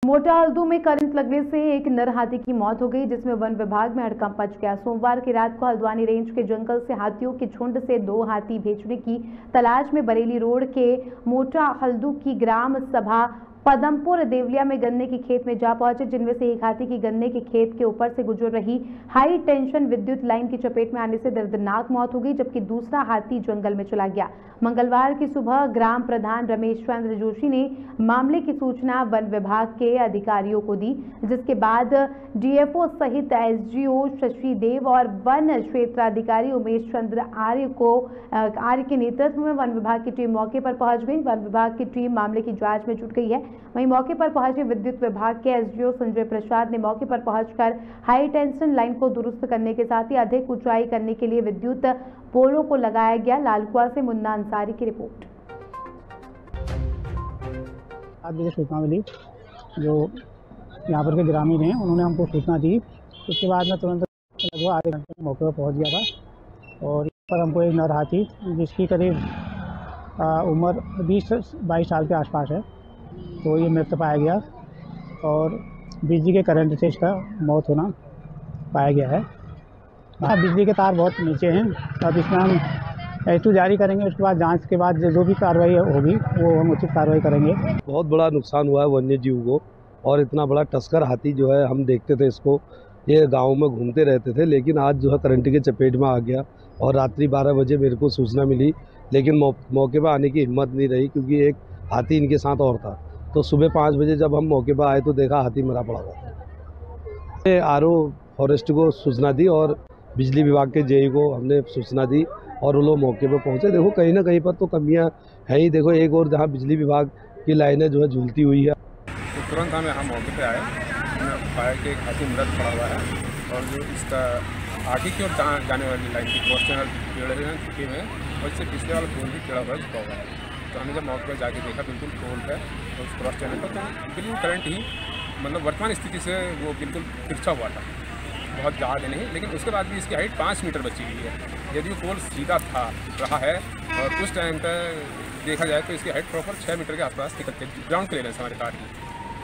मोटा हल्दू में करंट लगने से एक नर हाथी की मौत हो गई, जिसमें वन विभाग में हड़कंप मच गया। सोमवार की रात को हल्द्वानी रेंज के जंगल से हाथियों के झुंड से 2 हाथी भेजने की तलाश में बरेली रोड के मोटा हल्दू की ग्राम सभा पदमपुर देवलिया में गन्ने के खेत में जा पहुंचे, जिनमें से एक हाथी की गन्ने के खेत के ऊपर से गुजर रही हाई टेंशन विद्युत लाइन की चपेट में आने से दर्दनाक मौत हो गई, जबकि दूसरा हाथी जंगल में चला गया। मंगलवार की सुबह ग्राम प्रधान रमेश चंद्र जोशी ने मामले की सूचना वन विभाग के अधिकारियों को दी, जिसके बाद डीएफओ सहित एसडीओ शशि देव और वन क्षेत्राधिकारी उमेश चंद्र आर्य के नेतृत्व में वन विभाग की टीम मौके पर पहुंच गई। वन विभाग की टीम मामले की जांच में जुट गई है। वहीं मौके पर पहुंचे विद्युत विभाग के एसडीओ संजय प्रसाद ने मौके पर पहुंचकर हाई टेंशन लाइन को दुरुस्त करने के साथ ही अधिक ऊंचाई करने के लिए विद्युत पोलों को लगाया गया। लालकुआ से मुन्ना अंसारी की रिपोर्ट। आज मुझे सूचना मिली, जो यहाँ पर के ग्रामीण हैं उन्होंने हमको सूचना दी। उसके बाद मैं तुरंत लगभग आधे घंटे में मौके पर पहुँच गया था और यहाँ पर हमको एक नर हाथी जिसकी करीब उम्र 20 से 22 साल के आसपास है, तो ये मृत पाया गया और बिजली के करंट से इसका मौत होना पाया गया है। बिजली के तार बहुत नीचे हैं। अब इसमें हम एसटू जारी करेंगे, उसके बाद जांच के बाद जो भी कार्रवाई होगी वो हम उचित कार्रवाई करेंगे। बहुत बड़ा नुकसान हुआ है वन्य जीव को, और इतना बड़ा टस्कर हाथी जो है, हम देखते थे इसको, ये गाँव में घूमते रहते थे, लेकिन आज जो है करंट के चपेट में आ गया। और रात्रि 12 बजे मेरे को सूचना मिली, लेकिन मौके पर आने की हिम्मत नहीं रही क्योंकि एक हाथी इनके साथ और था। तो सुबह 5 बजे जब हम मौके पर आए तो देखा हाथी मरा पड़ा था। आरओ फॉरेस्ट को सूचना दी और बिजली विभाग के जेई को हमने सूचना दी और वो लोग मौके पर पहुंचे। देखो कहीं ना कहीं पर तो कमियां है ही। देखो एक और जहां बिजली विभाग की लाइनें जो है झूलती हुई है, तो तुरंत हम यहाँ मौके पे आए। हमने पाया कि एक हाथी मृत पड़ा हुआ है और जो इसका आगे की ओर जाने वाली लाइन की क्रॉस चैनल टेढ़े हुए चुके हुए हैं और इससे पिछले वाला पोल भी टेढ़ा हुआ झुका हुआ है। तो हमने जब मौके पर जाके देखा बिल्कुल पोल है और उस क्रॉस चैनल पर तो बिल्कुल करंट ही मतलब वर्तमान स्थिति से वो बिल्कुल तिरछा हुआ था, बहुत ज़्यादा नहीं, लेकिन उसके बाद भी इसकी हाइट 5 मीटर बची हुई है। यदि वो पोल सीधा था रहा है और उस टाइम पर देखा जाए तो इसकी हाइट प्रॉपर 6 मीटर के आसपास निकलती है। ग्राउंड क्लियरेंस हमारे कार की।